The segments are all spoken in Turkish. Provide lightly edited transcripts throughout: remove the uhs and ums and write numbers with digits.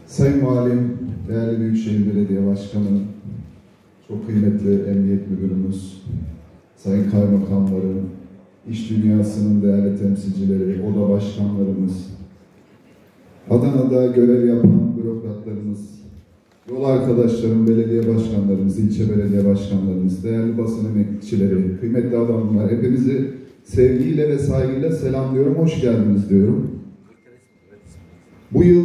Sayın Valim, değerli Büyükşehir Belediye Başkanı, çok kıymetli Emniyet Müdürümüz, Sayın Kaymakamlarım, iş dünyasının değerli temsilcileri, oda başkanlarımız, Adana'da görev yapan bürokratlarımız, yol arkadaşlarım, belediye başkanlarımız, ilçe belediye başkanlarımız, değerli basın emekçileri, kıymetli adamlar, hepinizi sevgiyle ve saygıyla selamlıyorum, hoş geldiniz diyorum. Bu yıl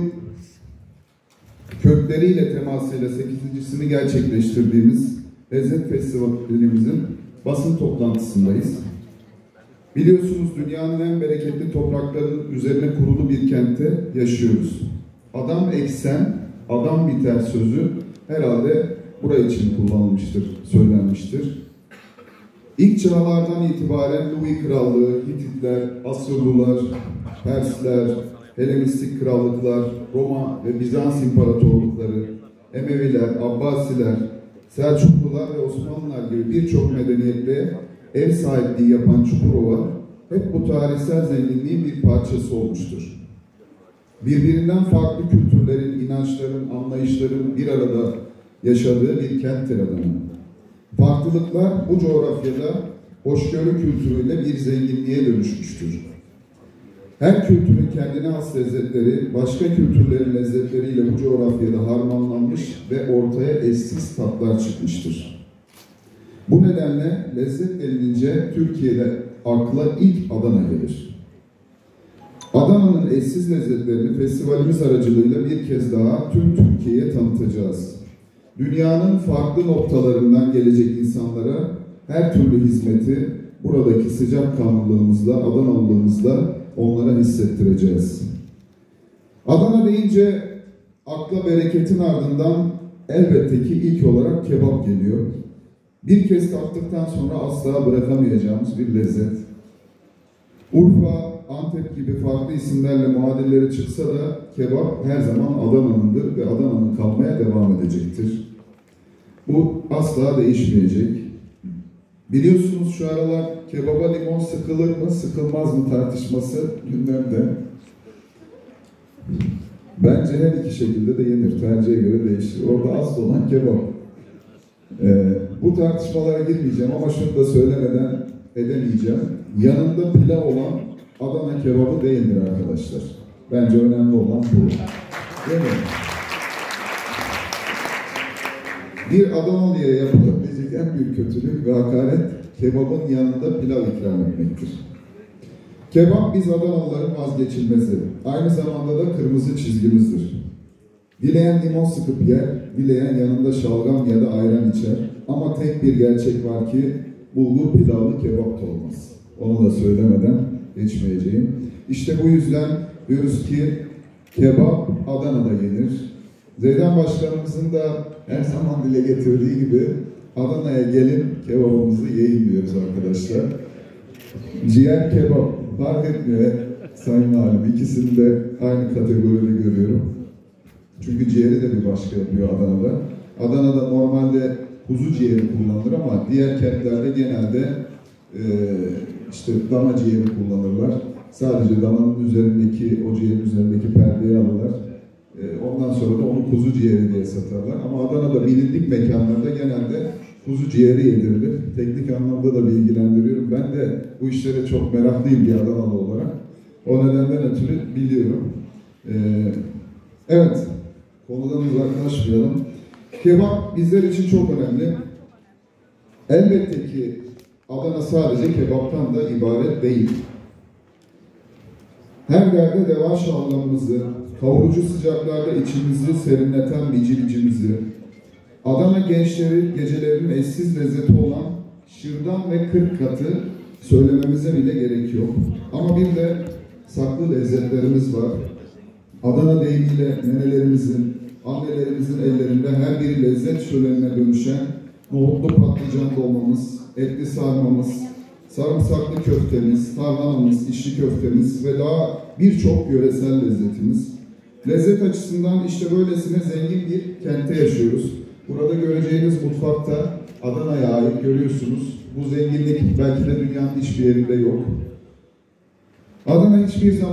kökleriyle temasıyla 8.sini gerçekleştirdiğimiz Lezzet Festivalimizin basın toplantısındayız. Biliyorsunuz dünyanın en bereketli topraklarının üzerine kurulu bir kentte yaşıyoruz. Adam eksen, adam biter sözü herhalde buraya için kullanılmıştır, söylenmiştir. İlk çağlardan itibaren Louis Krallığı, Hititler, Asurlular, Persler, Helenistik krallıklar, Roma ve Bizans imparatorlukları, Emeviler, Abbasiler, Selçuklular ve Osmanlılar gibi birçok medeniyetle ev sahipliği yapan Çukurova hep bu tarihsel zenginliğin bir parçası olmuştur. Birbirinden farklı kültürlerin, inançların, anlayışların bir arada yaşadığı bir kenttir Adana. Farklılıklar bu coğrafyada hoşgörü kültürüyle bir zenginliğe dönüşmüştür. Her kültürün kendine has lezzetleri, başka kültürlerin lezzetleriyle bu coğrafyada harmanlanmış ve ortaya eşsiz tatlar çıkmıştır. Bu nedenle lezzet denilince Türkiye'de akla ilk Adana gelir. Adana'nın eşsiz lezzetlerini festivalimiz aracılığıyla bir kez daha tüm Türkiye'ye tanıtacağız. Dünyanın farklı noktalarından gelecek insanlara her türlü hizmeti buradaki sıcakkanlılığımızla, Adanalılığımızla onlara hissettireceğiz. Adana deyince akla bereketin ardından elbette ki ilk olarak kebap geliyor. Bir kez tattıktan sonra asla bırakamayacağımız bir lezzet. Urfa, Antep gibi farklı isimlerle muadilleri çıksa da kebap her zaman Adana'nındır ve Adana'nın kalmaya devam edecektir. Bu asla değişmeyecek. Biliyorsunuz şu aralar kebaba limon sıkılır mı, sıkılmaz mı tartışması gündemde. Bence her iki şekilde de yenir, tercihe göre değişir. Orada asıl olan kebap. Bu tartışmalara girmeyeceğim ama şunu da söylemeden edemeyeceğim. Yanında pilav olan Adana kebabı değildir arkadaşlar. Bence önemli olan bu. Değil mi? Bir Adanalı'ya yapılabilecek en büyük kötülük ve hakaret kebabın yanında pilav ikram etmektir. Kebap biz Adanalıların vazgeçilmezi. Aynı zamanda da kırmızı çizgimizdir. Dileyen limon sıkıp yer, dileyen yanında şalgam ya da ayran içer. Ama tek bir gerçek var ki bulgur pilavlı kebap da olmaz. Onu da söylemeden geçmeyeceğim. İşte bu yüzden diyoruz ki kebap Adana'da yenir. Zeydan Başkanımızın da her zaman dile getirdiği gibi Adana'ya gelin kebabımızı yiyin diyoruz arkadaşlar. Ciğer kebap fark etmiyor Sayın Valim. İkisini de aynı kategoride görüyorum. Çünkü ciğeri de bir başka yapıyor Adana'da. Adana'da normalde kuzu ciğeri kullanılır ama diğer kentlerde genelde işte dana ciğeri kullanırlar. Sadece dananın üzerindeki, o ciğerin üzerindeki perdeyi alırlar. Ondan sonra da onu kuzu ciğeri diye satarlar. Ama Adana'da bilindik mekanlarda genelde kuzu ciğeri yedirilir. Teknik anlamda da bilgilendiriyorum. Ben de bu işlere çok meraklıyım bir Adanalı olarak. O nedenden ötürü biliyorum. Evet, konudan uzaklaşmayalım. Kebap bizler için çok önemli. Elbette ki Adana sadece kebaptan da ibaret değil. Her yerde deva şalgamımızı, kavurucu sıcaklarda içimizi serinleten bicilcimizi, Adana gençleri gecelerinin eşsiz lezzeti olan şırdan ve 40 katı söylememize bile gerek yok. Ama bir de saklı lezzetlerimiz var. Adana deyimiyle nenelerimizin, annelerimizin ellerinde her biri lezzet şölenine dönüşen nohutlu patlıcan dolmamız, etli sarmamız, sarımsaklı köftemiz, tarhanamız, içli köftemiz ve daha birçok yöresel lezzetimiz. Lezzet açısından işte böylesine zengin bir kentte yaşıyoruz. Burada göreceğiniz mutfakta Adana'ya ait görüyorsunuz. Bu zenginlik belki de dünyanın hiçbir yerinde yok. Adana'da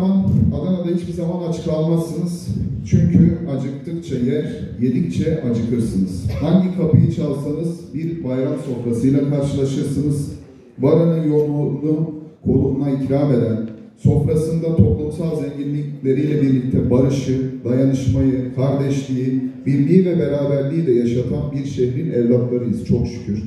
hiçbir zaman aç kalmazsınız. Çünkü acıktıkça yer, yedikçe acıkırsınız. Hangi kapıyı çalsanız bir bayram sofrasıyla karşılaşırsınız. Varanın yoğunluğunu koluna ikram eden, sofrasında toplumsal zenginlikleriyle birlikte barışı, dayanışmayı, kardeşliği, birliği ve beraberliği de yaşatan bir şehrin evlatlarıyız çok şükür.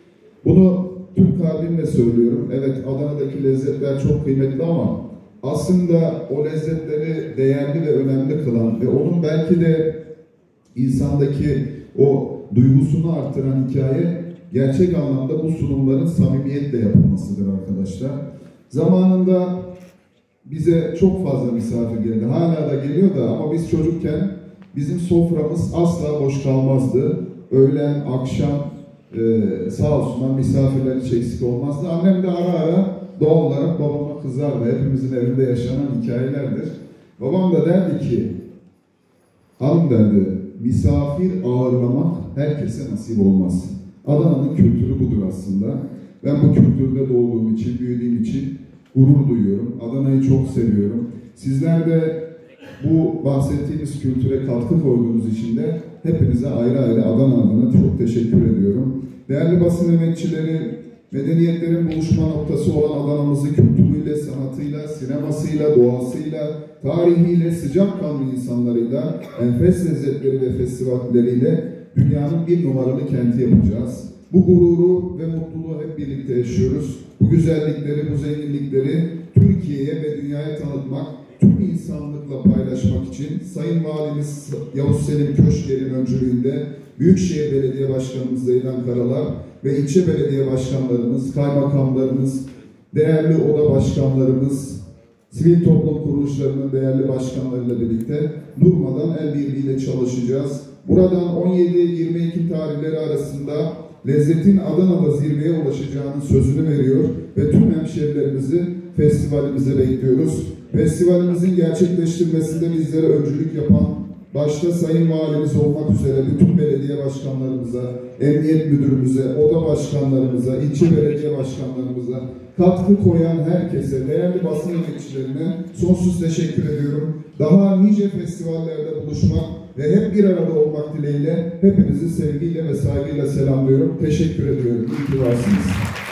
Bunu tüm kalbimle söylüyorum. Evet, Adana'daki lezzetler çok kıymetli ama aslında o lezzetleri değerli ve önemli kılan ve onun belki de insandaki o duygusunu artıran hikaye gerçek anlamda bu sunumların samimiyetle yapılmasıdır arkadaşlar. Zamanında bize çok fazla misafir geldi. Hala da geliyor da ama biz çocukken bizim soframız asla boş kalmazdı. Öğlen, akşam sağ olsunlar misafirler hiç eksik olmazdı. Annem de ara ara doğal olarak babama kızardı. Hepimizin evinde yaşanan hikayelerdir. Babam da derdi ki, hanım derdi, misafir ağırlamak herkese nasip olmaz. Adana'nın kültürü budur aslında. Ben bu kültürde doğduğum için, büyüdüğüm için gurur duyuyorum. Adana'yı çok seviyorum. Sizler de bu bahsettiğimiz kültüre katkı koyduğunuz için de hepinize ayrı ayrı Adana adına çok teşekkür ediyorum. Değerli basın emekçileri, medeniyetlerin buluşma noktası olan Adana'mızı kültürüyle, sanatıyla, sinemasıyla, doğasıyla, tarihiyle, sıcakkanlı insanlarıyla, enfes lezzetleri ve festivalleriyle dünyanın bir numaralı kenti yapacağız. Bu gururu ve mutluluğu hep birlikte yaşıyoruz. Bu güzellikleri, bu zenginlikleri Türkiye'ye ve dünyaya tanıtmak, tüm insanlıkla paylaşmak için Sayın Valimiz Yavuz Selim Köşker'in öncülüğünde Büyükşehir Belediye Başkanımız Zeydan Karalar ve ilçe belediye başkanlarımız, kaymakamlarımız, değerli oda başkanlarımız, sivil toplum kuruluşlarının değerli başkanlarıyla birlikte durmadan el birliğiyle çalışacağız. Buradan 17-22 tarihleri arasında lezzetin Adana'da zirveye ulaşacağının sözünü veriyor ve tüm hemşehrilerimizi festivalimize bekliyoruz. Festivalimizin gerçekleştirmesinde bizlere öncülük yapan, başta Sayın Valimiz olmak üzere bütün belediye başkanlarımıza, emniyet müdürümüze, oda başkanlarımıza, ilçe belediye başkanlarımıza, katkı koyan herkese, değerli basın emekçilerine sonsuz teşekkür ediyorum. Daha nice festivallerde buluşmak ve hep bir arada olmak dileğiyle hepinizi sevgiyle ve saygıyla selamlıyorum. Teşekkür ediyorum. İyi ki varsınız.